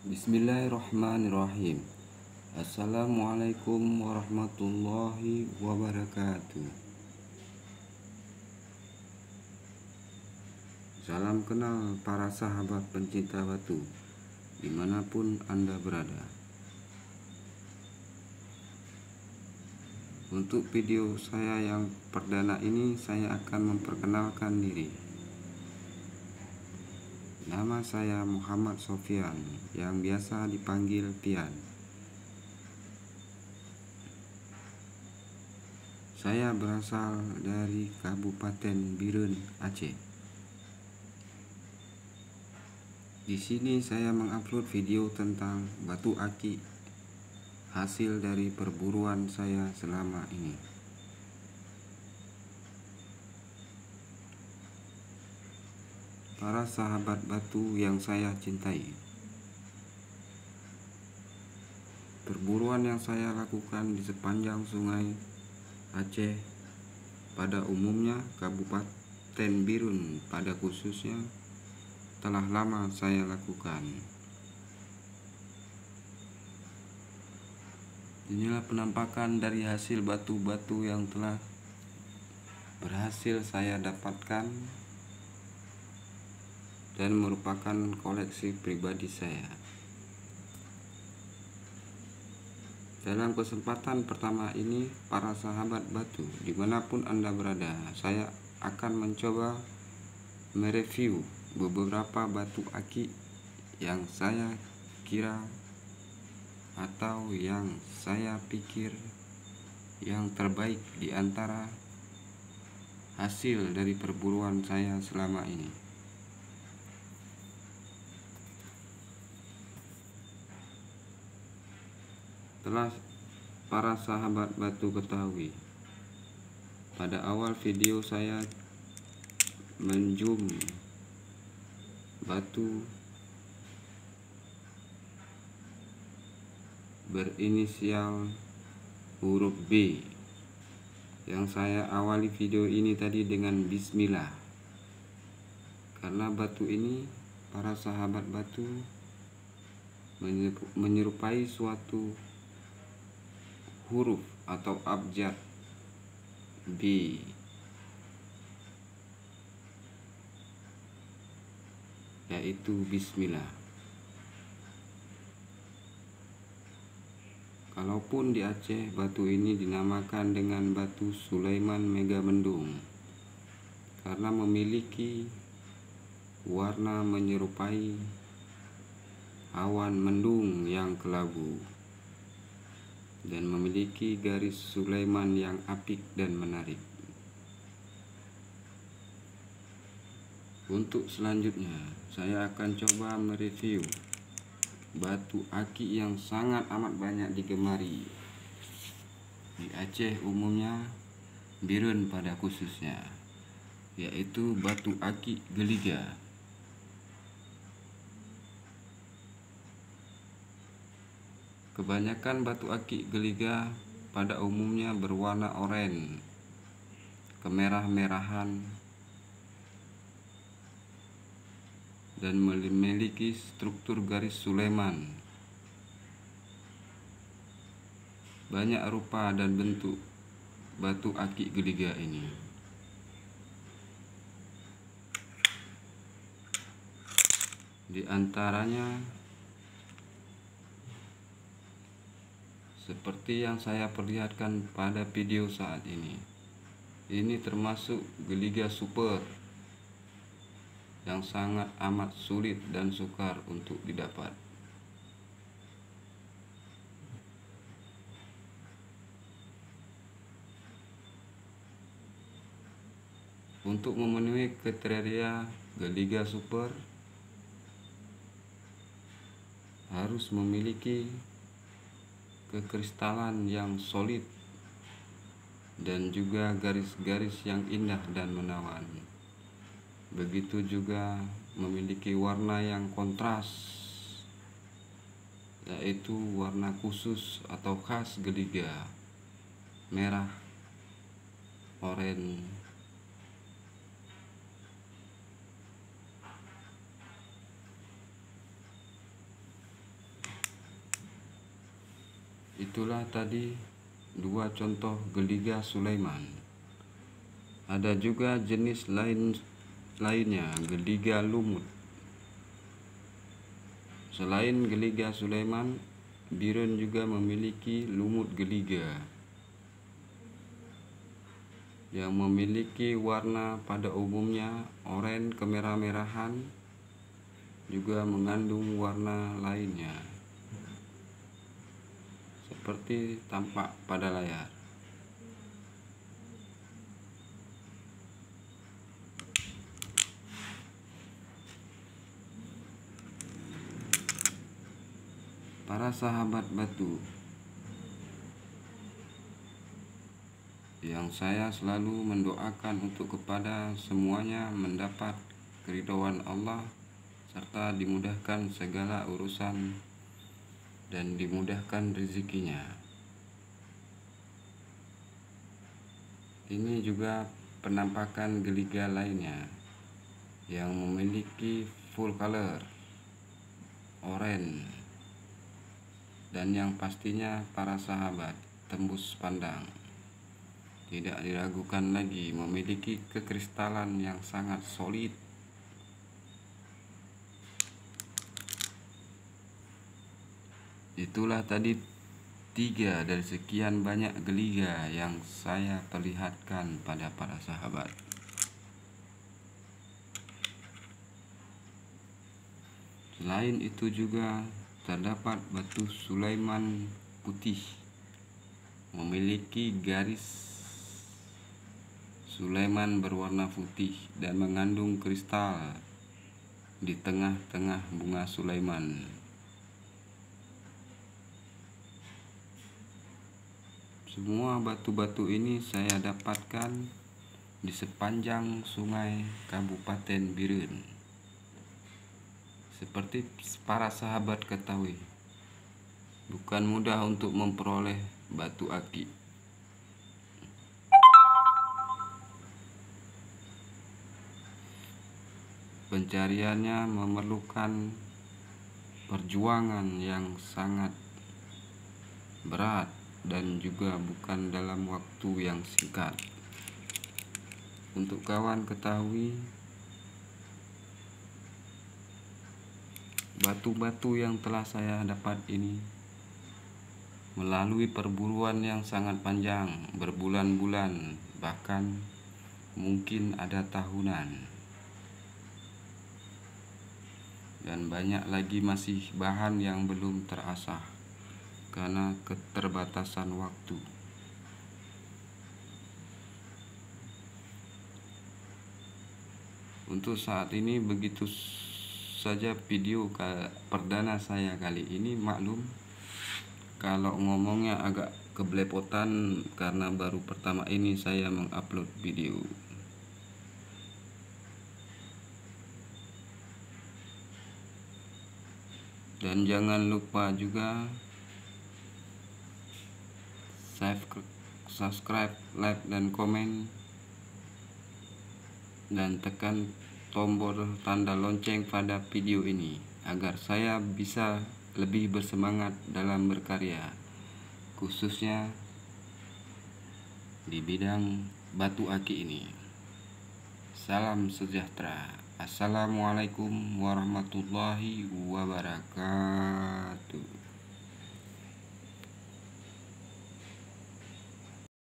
Bismillahirrahmanirrahim. Assalamualaikum warahmatullahi wabarakatuh. Salam kenal para sahabat pencinta batu dimanapun Anda berada. Untuk video saya yang perdana ini, saya akan memperkenalkan diri. Nama saya Muhammad Sofyan, yang biasa dipanggil Pian. Saya berasal dari Kabupaten Biren, Aceh. Di sini saya mengupload video tentang batu aki, hasil dari perburuan saya selama ini. Para sahabat batu yang saya cintai, perburuan yang saya lakukan di sepanjang sungai Aceh, pada umumnya Kabupaten Biren pada khususnya, telah lama saya lakukan. Inilah penampakan dari hasil batu-batu yang telah berhasil saya dapatkan dan merupakan koleksi pribadi saya. Dalam kesempatan pertama ini, para sahabat batu dimanapun Anda berada, saya akan mencoba mereview beberapa batu aki yang saya kira atau yang saya pikir yang terbaik di antara hasil dari perburuan saya selama ini. Telah para sahabat batu ketahui, pada awal video saya menzoom batu berinisial huruf B, yang saya awali video ini tadi dengan bismillah, karena batu ini, para sahabat batu, menyerupai suatu huruf atau abjad B, yaitu bismillah. Kalaupun di Aceh, batu ini dinamakan dengan batu Sulaiman Megamendung karena memiliki warna menyerupai awan mendung yang kelabu dan memiliki garis Sulaiman yang apik dan menarik. Untuk selanjutnya, saya akan coba mereview batu aki yang sangat amat banyak digemari di Aceh umumnya, Biren pada khususnya, yaitu batu aki geliga. Kebanyakan batu aki geliga pada umumnya berwarna oranye, kemerah-merahan, dan memiliki struktur garis Sulaiman. Banyak rupa dan bentuk batu aki geliga ini. Di antaranya seperti yang saya perlihatkan pada video saat ini. Ini termasuk geliga super yang sangat amat sulit dan sukar untuk didapat. Untuk memenuhi kriteria geliga super, harus memiliki kekristalan yang solid dan juga garis-garis yang indah dan menawan. Begitu juga memiliki warna yang kontras, yaitu warna khusus atau khas geliga, merah, oranye, Itulah tadi dua contoh geliga Sulaiman. Ada juga jenis lainnya, geliga lumut. Selain geliga Sulaiman, biren juga memiliki lumut geliga yang memiliki warna pada umumnya oranye kemerah-merahan, juga mengandung warna lainnya seperti tampak pada layar. Para sahabat batu, yang saya selalu mendoakan untuk kepada semuanya mendapat keridhaan Allah serta dimudahkan segala urusan dan dimudahkan rezekinya. Ini juga penampakan geliga lainnya yang memiliki full color oranye, dan yang pastinya para sahabat tembus pandang, tidak diragukan lagi, memiliki kekristalan yang sangat solid. Itulah tadi 3 dari sekian banyak geliga yang saya perlihatkan pada para sahabat. Selain itu juga terdapat batu Sulaiman putih, memiliki garis Sulaiman berwarna putih dan mengandung kristal di tengah-tengah bunga Sulaiman. Semua batu-batu ini saya dapatkan di sepanjang sungai Kabupaten Biren. Seperti para sahabat ketahui, bukan mudah untuk memperoleh batu aki. Pencariannya memerlukan perjuangan yang sangat berat dan juga bukan dalam waktu yang singkat. Untuk kawan ketahui, batu-batu yang telah saya dapat ini melalui perburuan yang sangat panjang, berbulan-bulan, bahkan mungkin ada tahunan. Dan banyak lagi masih bahan yang belum terasah karena keterbatasan waktu. Untuk saat ini begitu saja video perdana saya kali ini. Maklum kalau ngomongnya agak kebelepotan karena baru pertama ini saya mengupload video. Dan jangan lupa juga subscribe, like, dan komen, dan tekan tombol tanda lonceng pada video ini agar saya bisa lebih bersemangat dalam berkarya, khususnya di bidang batu aki ini. Salam sejahtera. Assalamualaikum warahmatullahi wabarakatuh.